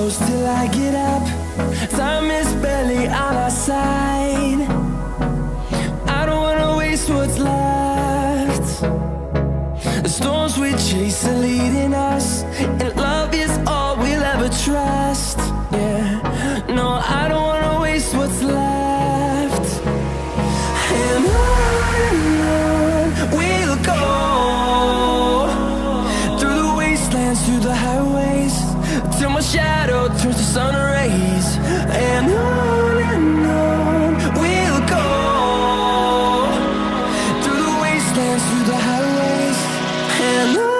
close till I get up. Time is barely on our side. I don't wanna waste what's left. The storms we chase are leading us, and love is all we'll ever trust. Yeah, no, I don't wanna waste what's left. And on we'll go, through the wastelands, through the highways, till my shadow turns to sun rays. And on we'll go, through the wastelands, through the highways, and on.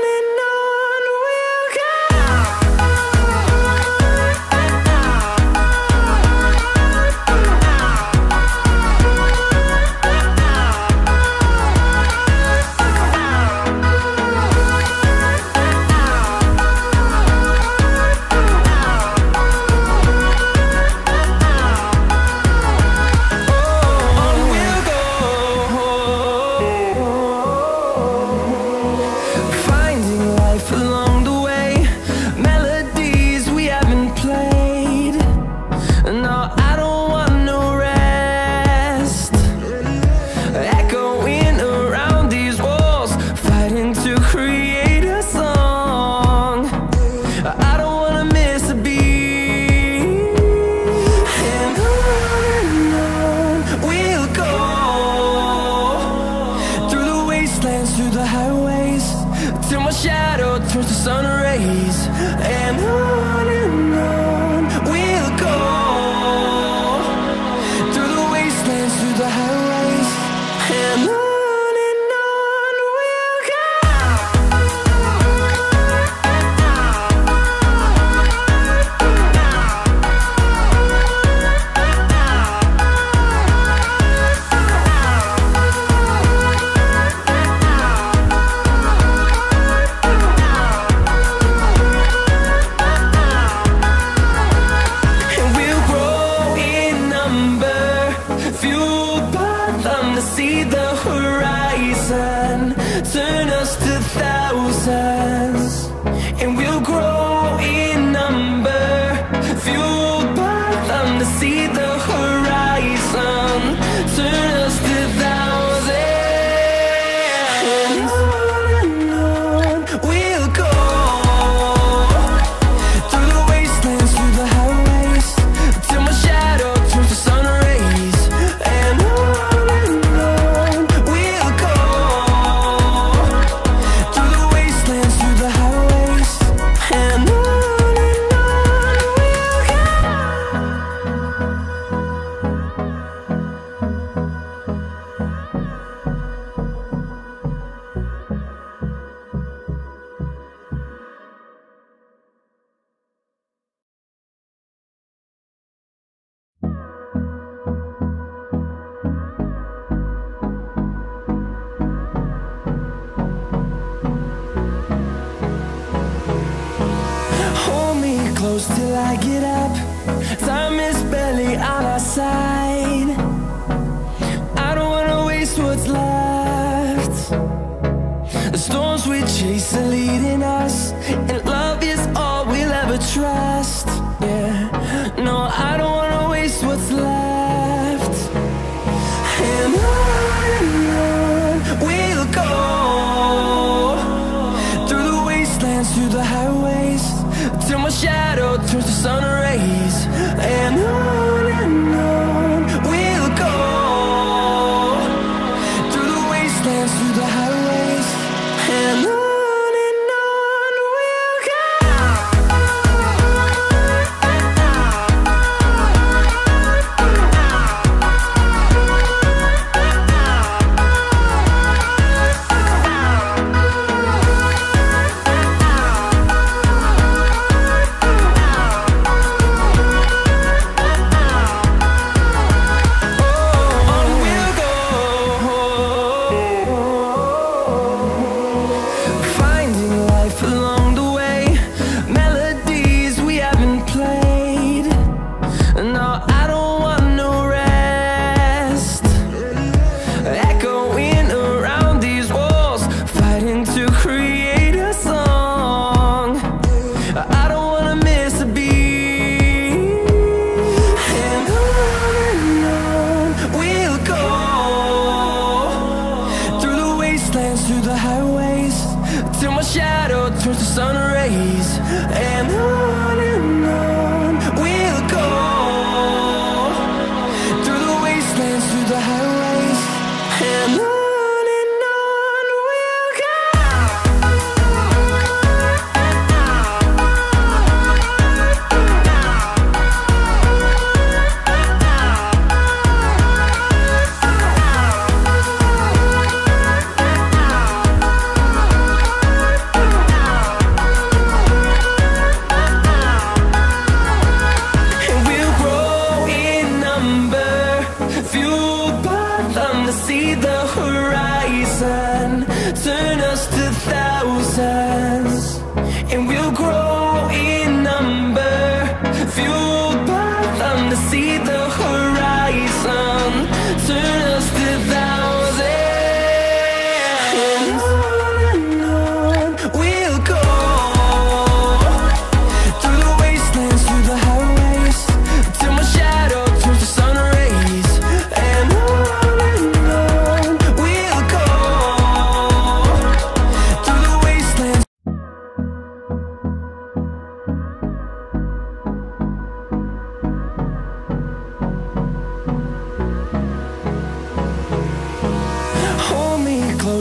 Through the highways, till my shadow turns to sun rays. And on we'll go, through the wastelands, through the highways, and on. See the horizon turn us to thousands, and we'll grow in number, fueled by them. To see the horizon turn us to thousands, and on we'll go, through the wastelands, through the highways, till my shadow turns to sun rays. And close till I get up. Time is barely on our side. I don't wanna waste what's left. The storms we chase are leading us, and love is all we'll ever trust. Yeah, no, I don't wanna waste what's left. And on we'll go, through the wastelands, through the highways, till my shadow turns to sun rays. And on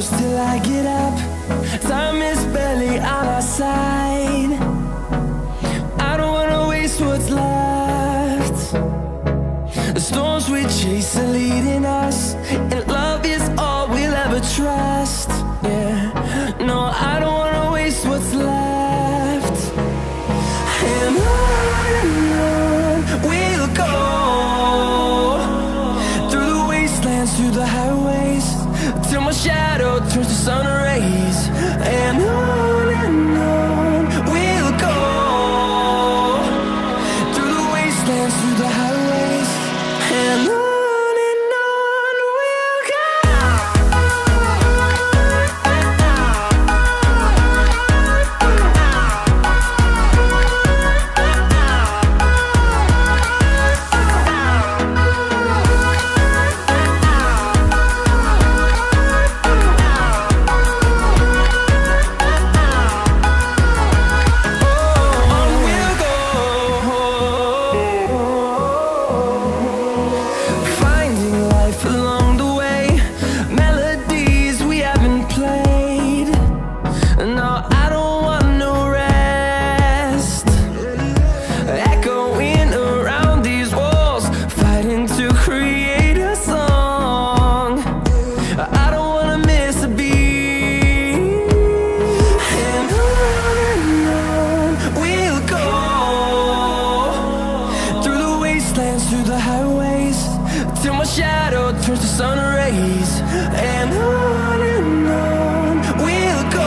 close till I get up. Time is barely on our side. I don't wanna waste what's left. The storms we chase are leading us, and love is all we'll ever trust. Yeah, no, I don't wanna waste what's left. And on we'll go, through the wastelands, through the highways, till my shadow turns to sun rays. And on we'll go, through the wastelands, through the highways, and on we'll go. Through the highways, till my shadow turns to sun rays. And on we'll go,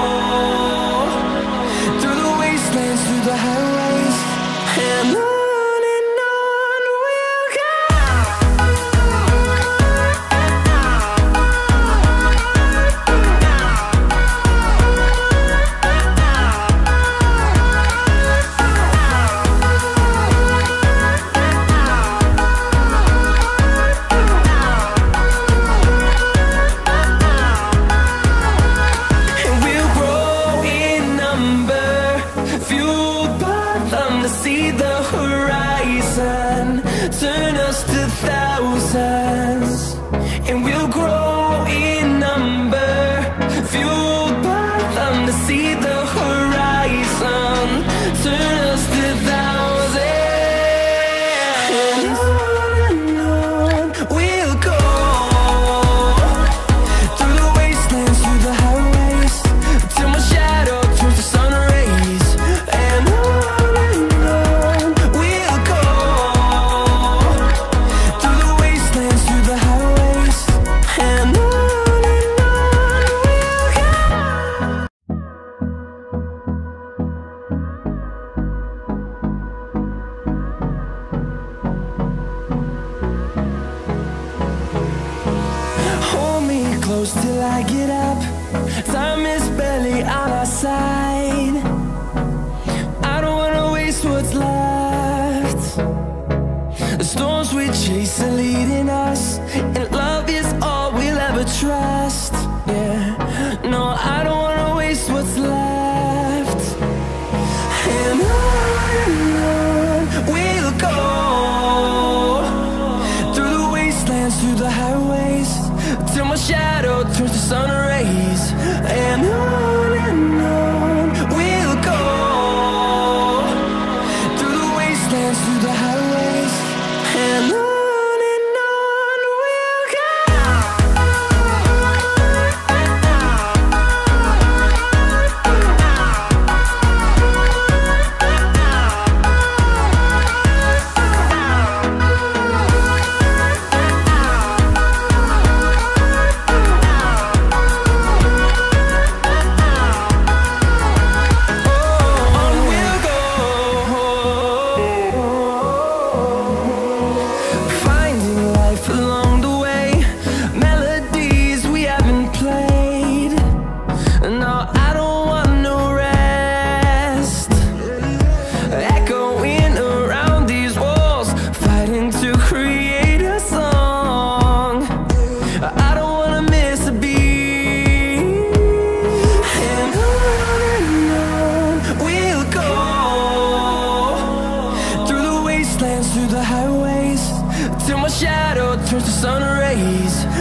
through the wastelands, through the highways, and on we'll go. See the horizon, turn us to thousands, and we'll grow in number, fueled by them. To see the horizon, turn us to thousands, and on we'll go, through the wastelands, through the highways, till my shadow turns to sun rays. And close till I get up. Time is barely on our side. I don't wanna waste what's left. The storms we chase are leading us, and love is all we'll ever trust. Yeah, no, I don't wanna waste what's left. And on we'll go, through the wastelands, through the highways, till my shadow turns to sun rays. And on we'll go, through the wastelands, through the highways, and on we'll go. Through the highways, till my shadow turns to sun rays.